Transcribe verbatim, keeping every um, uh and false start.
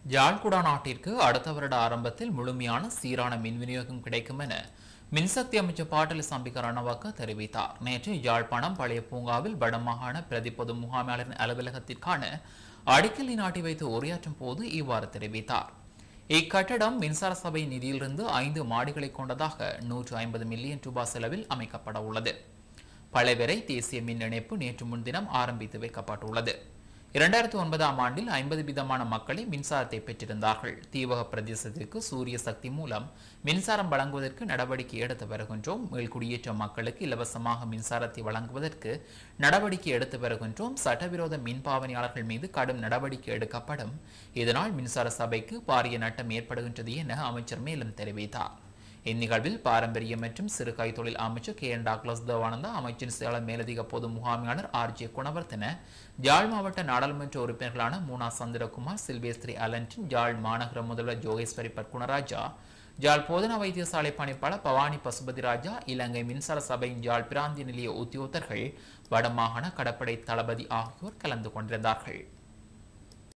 யாழ் குடாநாட்டிற்கு அடுத்த வருட ஆரம்பத்தில் முழுமையான சீரான மின் விநியோகம் கிடைக்கும் என மின்சக்தி அமைச்சர் பாட்டலி சம்பிக்க ரணவக்க தெரிவித்தார். நேற்று யாழ்ப்பாணம் பழைய பூங்காவில் வடமாகாண பிரதி பொது முகாமையாளரின் அலுவலகத்திற்கான அடிக்கலை நாட்டி வைத்து உரையாற்றும் போது இவ்வாறு தெரிவித்தார். இக்கட்டடம் மின்சார சபை நிதியிலிருந்து ஐந்து மாடிகளை கொண்டதாக நூற்று ஐம்பது மில்லியன் ரூபாய் செலவில் அமைக்கப்பட உள்ளது. பழையவரை தேசிய மின் இணைப்பு நேற்று முன்தினம் ஆரம்பித்து வைக்கப்பட்டுள்ளது. இரண்டாயிரத்தி ஒன்பதாம் ஆண்டில் ஐம்பது வீதமான மக்களை மின்சாரத்தை பெற்றிருந்தார்கள். தீவக பிரதேசத்திற்கு சூரிய சக்தி மூலம் மின்சாரம் வழங்குவதற்கு நடவடிக்கை எடுத்து வருகின்றோம். மேல்குடியேற்ற மக்களுக்கு இலவசமாக மின்சாரத்தை வழங்குவதற்கு நடவடிக்கை எடுத்து வருகின்றோம். சட்டவிரோத மின் பாவனையாளர்கள் மீது கடும் நடவடிக்கை எடுக்கப்படும். இதனால் மின்சார சபைக்கு பாரிய நட்டம் ஏற்படுகின்றது என அமைச்சர் மேலும் தெரிவித்தார். இந்நிகழ்வில் பாரம்பரிய மற்றும் சிறு கைத்தொழில் அமைச்சர் கே என் டாக்லஸ் தேவானந்தா, அமைச்சின் சேலம் மேலதிக பொது முகாமையாளர் ஆர் ஜே குணவர்த்தன, யாழ் மாவட்ட நாடாளுமன்ற உறுப்பினர்களான மூனா சந்திரகுமார், சில்வேஸ்திரி அலன்டின், யாழ் மாநகர முதல்வர் ஜோகேஸ்வரி பற்குணராஜா, யாழ் போதனா வைத்தியசாலை பணிப்பாளர் பவானி பசுபதி ராஜா, இலங்கை மின்சார சபையின் யாழ் பிராந்திய நிலைய உத்தியோகத்தர்கள், வடமாகாண கடற்படை தளபதி ஆகியோர் கலந்து கொண்டிருந்தார்கள்.